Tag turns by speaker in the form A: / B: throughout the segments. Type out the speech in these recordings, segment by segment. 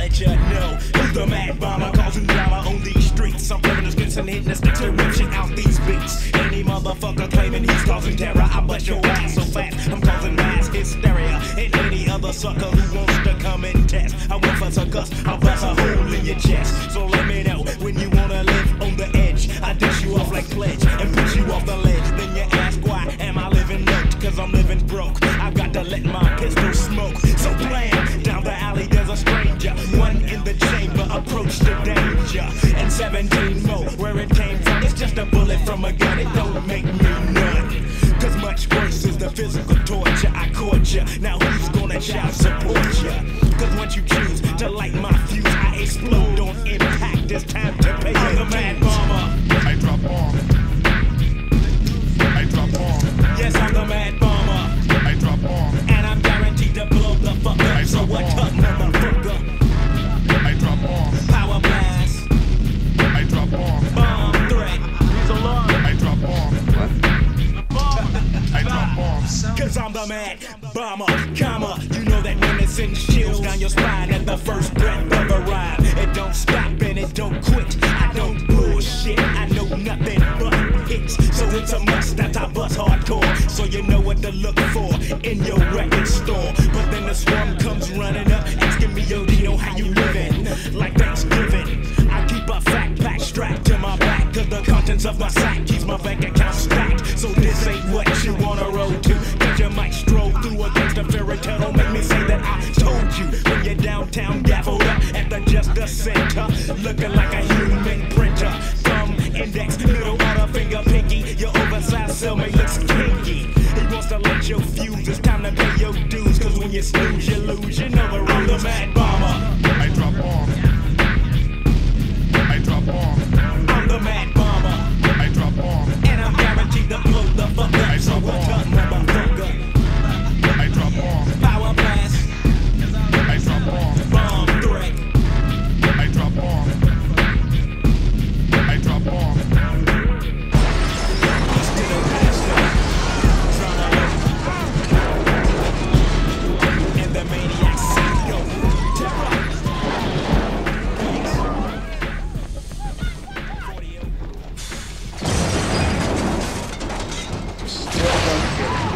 A: let you know who's the mad bomber causing drama on these streets. I'm flipping the scripts and hitting the sticks to rip shit out these beats. Any motherfucker claiming he's causing terror, I bust your ass so fast I'm causing mass hysteria. And any other sucker who wants to come and test, I won't fuss a cuss, I'll bust a hole in your chest. So let me know when you wanna live on the edge. I dish you off like pledge and push you off the ledge. Then you ask why am I living locked? Cause I'm living broke. I've got to let my pistol smoke. So blam, down the alley there's a stranger. One in the chamber, approach the danger. And 17 more, where it came from, it's just a bullet from a gun, it don't make me none. Cause much worse is the physical torture. I caught ya, now who's gonna child support ya? Cause once you choose to light my fuse, I explode on impact. It's time to pay. I'm the mad bomber.
B: I drop bomb. I drop bomb.
A: Yes, I'm the mad bomber.
B: I drop bomb.
A: And I'm guaranteed to blow the fuck up. So what's up, motherfucker?
B: I drop bomb.
A: Power blast.
B: I drop bomb.
A: Bomb threat. Use alarm.
B: I drop bomb. What? I drop bombs.
A: Cause I'm the mad bomber, comma. You know that when it sends chills down your spine at the first breath of a rhyme. It don't stop and it don't quit. I don't bullshit, I know nothing but hits. So it's a must that I bust hardcore. So you know what to look for in your record store. But then the swarm comes running up, asking me, yo, Dino, how you living? Like Thanksgiving. I keep a fat pack strapped to my back. Cause the contents of my sack keeps my bank account stacked. So this ain't what you wanna roll to. Cause you might stroll through a gangster fairy tale. Don't make me say that I told you. When you're downtown gaffled up at the Justice Center, looking like a human printer. Thumb, index, middle, other finger, pinky. Your oversized cellmate looks kinky. He wants to light your fuse. It's time to pay your dues. Cause when you snooze, you lose. You know the rules. I'm the mad bomber.
B: I drop bomb. I drop bomb.
A: I'm the mad bomber.
B: I drop bomb.
A: And I'm guaranteed to blow the fuck up. So what's up, motherfucker?
B: I drop bomb.
A: Power blast.
B: I drop bomb.
A: Bomb threat.
B: I drop bomb. I drop bomb.
A: Still master. And the maniac CEO. Terror.
C: Still don't get it.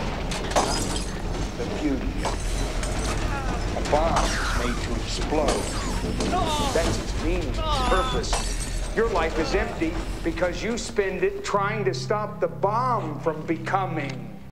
C: The beauty of it. A bomb is made to explode. That's its meaning, its purpose. Your life is empty because you spend it trying to stop the bomb from becoming.